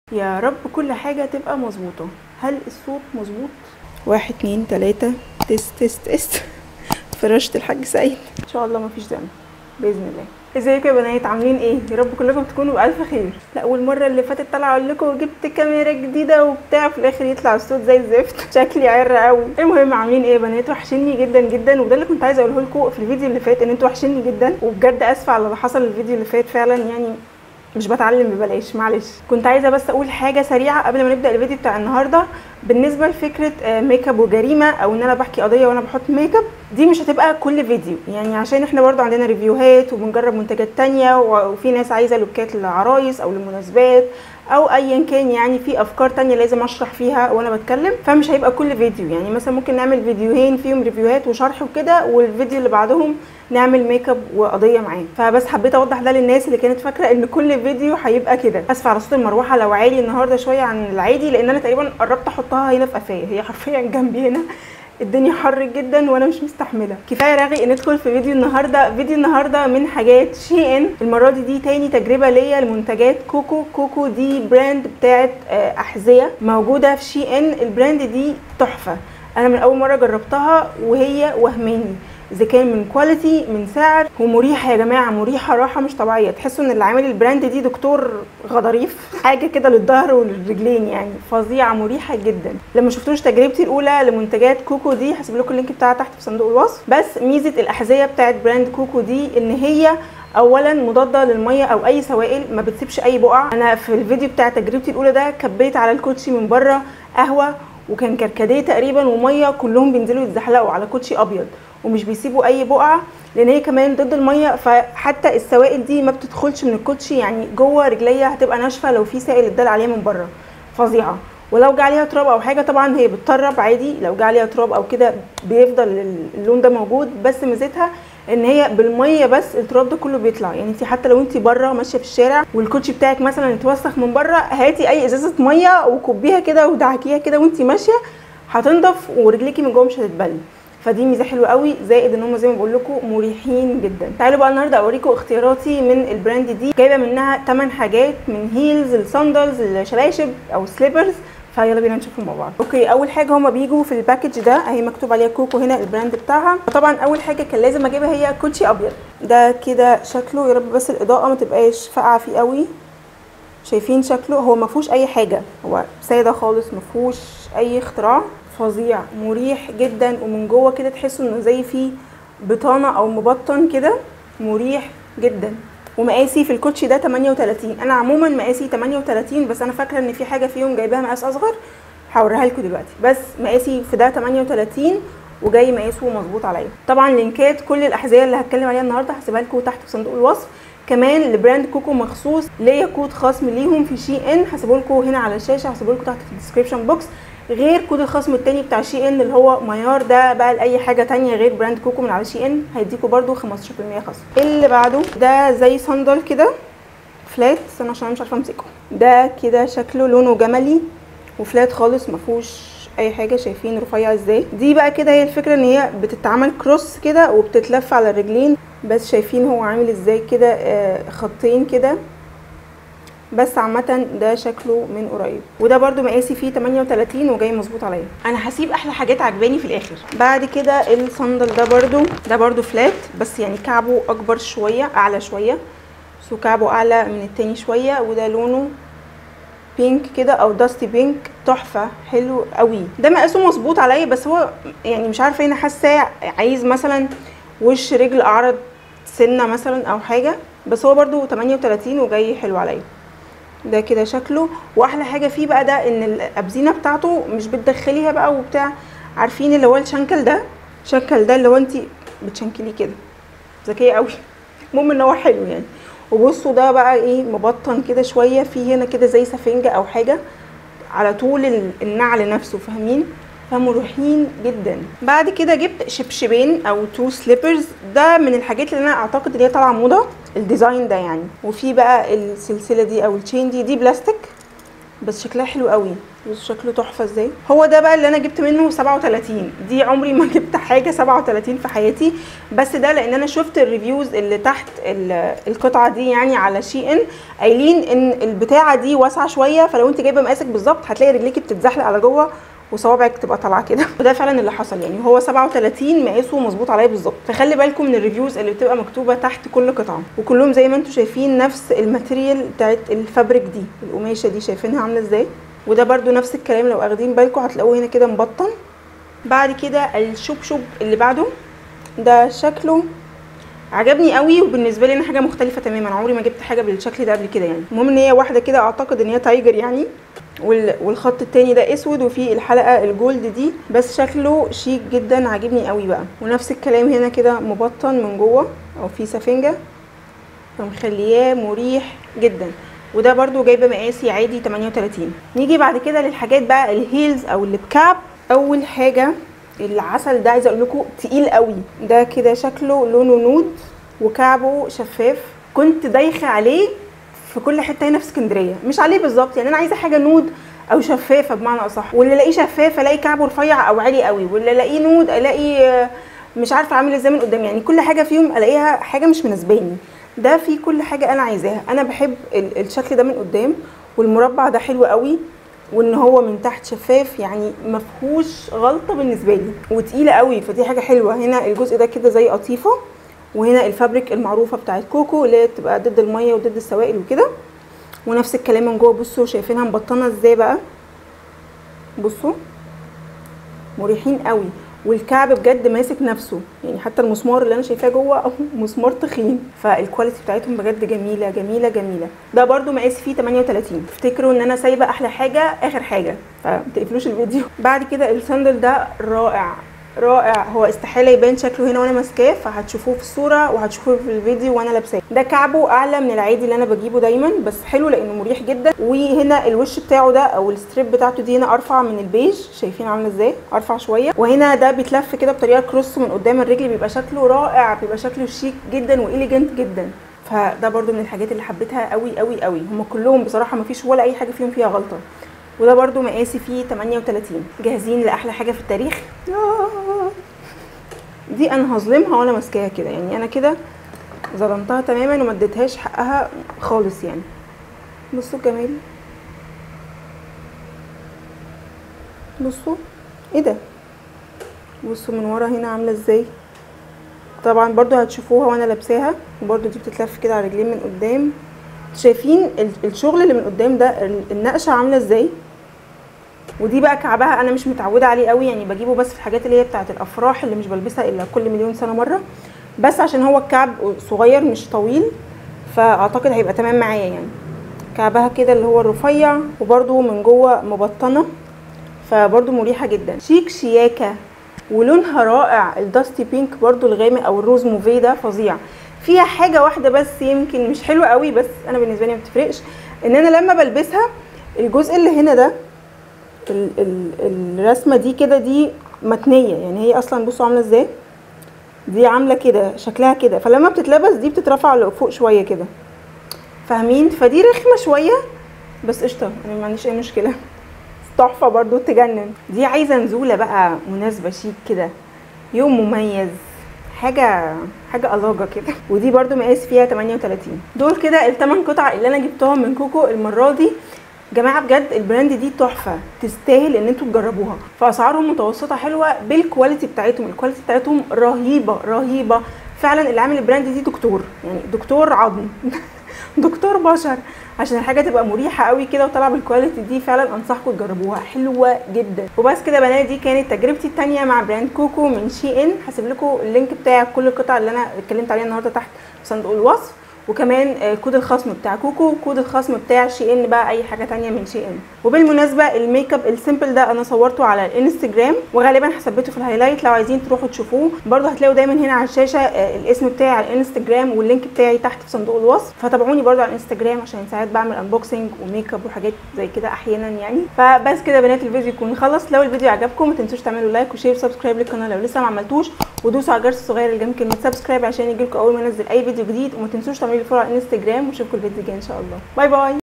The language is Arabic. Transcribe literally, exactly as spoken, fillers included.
يا رب كل حاجة تبقى مظبوطة. هل الصوت مظبوط؟ واحد اتنين تلاتة، تست تست تست. فرشة الحاج سعيد ان شاء الله مفيش دم باذن الله. ازيكم يا بنات، عاملين ايه؟ يا رب كلكم تكونوا بالف خير. لا والمره اللي فاتت طالعه اقول لكم جبت كاميرا جديده وبتاع، في الاخر يطلع الصوت زي الزفت، شكلي عر قوي. المهم عاملين ايه يا بنات؟ وحشني جدا جدا، وده اللي كنت عايزه اقوله لكم في الفيديو اللي فات، ان انتوا وحشني جدا، وبجد اسفه على اللي حصل الفيديو اللي فات فعلا، يعني مش بتعلم ببلاش، معلش. كنت عايزه بس اقول حاجه سريعه قبل ما نبدا الفيديو بتاع النهارده. بالنسبه لفكره ميك اب وجريمه، او ان انا بحكي قضيه وانا بحط ميك اب، دي مش هتبقى كل فيديو، يعني عشان احنا برضو عندنا ريفيوهات وبنجرب منتجات تانية، وفي ناس عايزه لوكات للعرايس او للمناسبات او ايا كان، يعني في افكار تانية لازم اشرح فيها وانا بتكلم، فمش هيبقى كل فيديو. يعني مثلا ممكن نعمل فيديوهين فيهم ريفيوهات وشرح وكده، والفيديو اللي بعدهم نعمل ميك اب وقضيه معاه. فبس حبيت اوضح ده للناس اللي كانت فاكره ان كل فيديو هيبقى كده. اسفه على صوت المروحه لو عالي النهارده شويه عن العادي، لان انا تقريبا قربت احطها هنا في قفايا، هي حرفيا جنبي هنا. الدنيا حر جدا وانا مش مستحمله. كفايه رغي ندخل في فيديو النهارده. فيديو النهارده من حاجات شي ان. المره دي دي تاني تجربه ليا لمنتجات كوكو. كوكو دي براند بتاعت احذيه موجوده في شي ان. البراند دي تحفه، انا من اول مره جربتها وهي وهماني، اذا كان من كواليتي من سعر ومريحه. يا جماعه مريحه راحه مش طبيعيه، تحسوا ان اللي عامل البراند دي دكتور غضاريف، حاجه كده للظهر وللرجلين، يعني فظيعه مريحه جدا. لما شفتوش تجربتي الاولى لمنتجات كوكو دي هسيب لكم اللينك بتاعها تحت في صندوق الوصف. بس ميزه الاحذيه بتاعت براند كوكو دي ان هي اولا مضاده للميه او اي سوائل، ما بتسيبش اي بقع. انا في الفيديو بتاع تجربتي الاولى ده كبيت على الكوتشي من بره قهوه وكان كركديه تقريبا وميه، كلهم بينزلوا يتزحلقوا على كوتشي ابيض ومش بيسيبوا اي بقعه، لان هي كمان ضد الميه، فحتى السوائل دي ما بتدخلش من الكوتشي، يعني جوه رجليا هتبقى ناشفه لو في سائل اتدل عليها من بره. فظيعه. ولو جه عليها تراب او حاجه طبعا هي بتطرب عادي، لو جه عليها تراب او كده بيفضل اللون ده موجود، بس ميزتها ان هي بالميه بس التراب ده كله بيطلع. يعني انت حتى لو انت بره ماشيه في الشارع والكوتشي بتاعك مثلا اتوسخ من بره، هاتي اي ازازه ميه وكبيها كده ودعكيها كده وانت ماشيه هتنضف، ورجليكي من جوه مش هتتبل. فدي ميزه حلوه قوي، زائد ان هم زي ما بقول لكم مريحين جدا. تعالوا بقى النهارده اوريكم اختياراتي من البراند دي. جايبه منها ثمانية حاجات، من هيلز لساندلز لشباشب او سليبرز، فيلا بينا نشوفهم مع بعض. اوكي، اول حاجه هما بيجوا في الباكج ده اهي مكتوب عليها كوكو هنا البراند بتاعها. طبعا اول حاجه كان لازم اجيبها هي كوتشي ابيض. ده كده شكله، يا رب بس الاضاءه ما تبقاش فاقعه فيه قوي. شايفين شكله؟ هو ما فيهوش اي حاجه، هو ساده خالص، ما فيهوش اي اختراع. فظيع، مريح جدا، ومن جوه كده تحسوا انه زي فيه بطانه او مبطن كده، مريح جدا. ومقاسي في الكوتشي ده تمانية وتلاتين. انا عموما مقاسي تمانية وتلاتين، بس انا فاكره ان في حاجه فيهم جايباها مقاس اصغر، هوريها لكم دلوقتي. بس مقاسي في ده تمانية وتلاتين وجاي مقاسه مظبوط عليا. طبعا لينكات كل الاحذيه اللي هتكلم عليها النهارده هسيبها لكم تحت في صندوق الوصف. كمان لبراند كوكو مخصوص ليا كود خصم ليهم في شي ان، هسيبه لكم هنا على الشاشه، هسيبه لكم تحت في الديسكربشن بوكس، غير كود الخصم التاني بتاع شي ان اللي هو ميار. ده بقى لاي حاجه تانية غير براند كوكو من على شي ان هيديكوا برده خمستاشر بالمية خصم. اللي بعده ده زي صندل كده فلات، استنى عشان انا مش عارفه امسكه. ده كده شكله لونه جملي وفلات خالص، ما فيهوش اي حاجه. شايفين رفيع ازاي؟ دي بقى كده هي الفكره، ان هي بتتعمل كروس كده وبتتلف على الرجلين. بس شايفين هو عامل ازاي كده؟ آه خطين كده. بس عامه ده شكله من قريب، وده برده مقاسي فيه تمانية وتلاتين وجاي مظبوط عليا. انا هسيب احلى حاجات عجباني في الاخر. بعد كده الصندل ده برده ده برده فلات، بس يعني كعبه اكبر شويه، اعلى شويه، سو كعبه اعلى من التاني شويه. وده لونه بينك كده او داستي بينك، تحفه، حلو قوي. ده مقاسه مظبوط عليا، بس هو يعني مش عارفه، هنا حاسه عايز مثلا وش رجل اعرض سنه مثلا او حاجه، بس هو برده تمانية وتلاتين وجاي حلو عليا. ده كده شكله. واحلى حاجه فيه بقى ده ان الابزينه بتاعته مش بتدخليها بقى وبتاع، عارفين اللي هو الشنكل ده؟ شنكل ده اللي هو انت بتشنكليه كده، ذكيه قوي. المهم ان هو حلو يعني. وبصوا ده بقى ايه، مبطن كده شويه، في هنا كده زي سفنجه او حاجه على طول النعل نفسه، فاهمين؟ فمريحين جدا. بعد كده جبت شبشبين او تو سليبرز. ده من الحاجات اللي انا اعتقد ان هي طالعه موضه الديزاين ده يعني. وفي بقى السلسله دي او التشين دي دي بلاستيك، بس شكلها حلو قوي. بصوا شكله تحفه ازاي. هو ده بقى اللي انا جبت منه سبعة وتلاتين. دي عمري ما جبت حاجه سبعة وتلاتين في حياتي، بس ده لان انا شفت الريفيوز اللي تحت القطعه دي يعني على شي ان، قايلين ان البتاعه دي واسعه شويه، فلو انت جايبه مقاسك بالظبط هتلاقي رجليكي بتتزحلق على جوه وصوابعك تبقى طالعه كده. وده فعلا اللي حصل، يعني هو سبعة وتلاتين مقاسه مظبوط عليا بالظبط. فخلي بالكم من الريفيوز اللي بتبقى مكتوبه تحت كل قطعه، وكلهم زي ما انتم شايفين نفس الماتيريال بتاعت الفابريك دي، القماشه دي شايفينها عامله ازاي. وده برده نفس الكلام، لو اخدين بالكم هتلاقوه هنا كده مبطن. بعد كده الشبشب اللي بعده ده شكله عجبني قوي، وبالنسبه لي انا حاجه مختلفه تماما، عمري ما جبت حاجه بالشكل ده قبل كده يعني. المهم ان هي واحده كده، اعتقد ان هي تايجر يعني، والخط التاني ده اسود وفي الحلقه الجولد دي، بس شكله شيك جدا عاجبني قوي بقى. ونفس الكلام هنا كده مبطن من جوه او في سفنجه، فمخلياه مريح جدا. وده برده جايبه مقاسي عادي تمانية وتلاتين. نيجي بعد كده للحاجات بقى الهيلز او اللي بكعب. اول حاجه العسل ده، عايزه اقول لكم تقيل قوي. ده كده شكله لونه نود وكعبه شفاف. كنت دايخه عليه في كل حته هنا في اسكندريه، مش عليه بالظبط يعني، انا عايزه حاجه نود او شفافه بمعنى اصح. واللي الاقيه شفاف الاقي كعبه رفيع او عالي قوي، واللي الاقيه نود الاقي مش عارفه عامل ازاي من قدام، يعني كل حاجه فيهم الاقيها حاجه مش مناسباني. ده في كل حاجه انا عايزاها. انا بحب الشكل ده من قدام، والمربع ده حلو قوي، وان هو من تحت شفاف يعني مفهوش غلطه بالنسبه لي، وتقيله قوي فدي حاجه حلوه. هنا الجزء ده كده زي قطيفه، وهنا الفابريك المعروفه بتاعت كوكو اللي بتبقى ضد الميه وضد السوائل وكده. ونفس الكلام من جوه. بصوا شايفينها مبطنه ازاي بقى، بصوا مريحين قوي. والكعب بجد ماسك نفسه يعني، حتى المسمار اللي انا شايفاه جوه مسمار تخين. فالكواليتي بتاعتهم بجد جميله جميله جميله. ده برده مقاسي فيه تمانية وتلاتين. افتكروا ان انا سايبه احلى حاجه اخر حاجه، فما تقفلوش الفيديو. بعد كده الساندل ده رائع رائع. هو استحاله يبان شكله هنا وانا ماسكاه، فهتشوفوه في الصوره وهتشوفوه في الفيديو وانا لابساه. ده كعبه اعلى من العادي اللي انا بجيبه دايما، بس حلو لانه مريح جدا. وهنا الوش بتاعه ده او الستريب بتاعته دي هنا ارفع من البيج، شايفين عامله ازاي ارفع شويه. وهنا ده بيتلف كده بطريقه كروس من قدام الرجل، بيبقى شكله رائع، بيبقى شكله شيك جدا واليجنت جدا. فده برده من الحاجات اللي حبيتها قوي قوي قوي. هم كلهم بصراحه ما فيش ولا اي حاجه فيهم فيها غلطه. وده برده مقاسي فيه تمانية وتلاتين. جاهزين لاحلى حاجه في التاريخ؟ دي انا هظلمها وانا ماسكاها كده يعني، انا كده ظلمتها تماما وما اديتهاش حقها خالص يعني. بصوا الجمال، بصوا ايه ده، بصوا من ورا هنا عامله ازاي. طبعا برضو هتشوفوها وانا لابساها. وبرضو دي بتتلف كده على رجلين من قدام. شايفين الشغل اللي من قدام ده، النقشه عامله ازاي. ودي بقى كعبها انا مش متعوده عليه قوي يعني، بجيبه بس في الحاجات اللي هي بتاعه الافراح اللي مش بلبسها الا كل مليون سنه مره، بس عشان هو الكعب صغير مش طويل فاعتقد هيبقى تمام معايا يعني. كعبها كده اللي هو الرفيع، وبرده من جوه مبطنه، فبرده مريحه جدا. شيك شياكه، ولونها رائع. الداستي بينك برده الغامق او الروز موفي ده فظيع. فيها حاجه واحده بس يمكن مش حلوه قوي، بس انا بالنسبه لي ما بتفرقش، ان انا لما بلبسها الجزء اللي هنا ده ال ال الرسمه دي كده دي متنيه يعني، هي اصلا بصوا عامله ازاي، دي عامله كده شكلها كده، فلما بتتلبس دي بتترفع لفوق شويه كده، فاهمين؟ فدي رخمه شويه بس قشطه، انا ما عنديش اي مشكله. تحفه برضو تجنن. دي عايزه نزوله بقى مناسبه شيك كده، يوم مميز، حاجه حاجه الاجه كده. ودي برضو مقاس فيها تمانية وتلاتين. دول كده الثمان قطع اللي انا جبتهم من كوكو المره دي. جماعه بجد البراند دي تحفه، تستاهل ان انتوا تجربوها. فاسعارهم متوسطه حلوه بالكواليتي بتاعتهم، الكواليتي بتاعتهم رهيبه رهيبه فعلا. اللي عامل البراند دي دكتور يعني، دكتور عظم دكتور بشر، عشان الحاجه تبقى مريحه قوي كده وطالعه بالكواليتي دي. فعلا انصحكم تجربوها، حلوه جدا. وبس كده يا بنات، دي كانت تجربتي الثانيه مع براند كوكو من شي ان. هسيب لكم اللينك بتاع كل القطع اللي انا اتكلمت عليها النهارده تحت في صندوق الوصف، وكمان كود الخصم بتاع كوكو، كود الخصم بتاع شي ان بقى اي حاجه تانية من شي ان. وبالمناسبه الميك اب السيمبل ده انا صورته على الانستجرام، وغالبا هثبته في الهايلايت لو عايزين تروحوا تشوفوه. برده هتلاقوا دايما هنا على الشاشه الاسم بتاعي على الانستجرام واللينك بتاعي تحت في صندوق الوصف. فتابعوني برده على الانستجرام عشان ساعات بعمل انبوكسنج وميك اب وحاجات زي كده احيانا يعني. فبس كده يا بنات، الفيديو يكون خلص. لو الفيديو عجبكم ما تنسوش تعملوا لايك وشير وسبسكرايب للقناه لو لسه ما عملتوش، ودوسوا على الجرس الصغير اللي جنب كلمه سبسكرايب عشان يجيلكم اول ما انزل اي فيديو جديد. وما تنسوش تعملوا لي فولو على الانستجرام، واشوفكم الفيديو الجاي ان شاء الله. باي باي.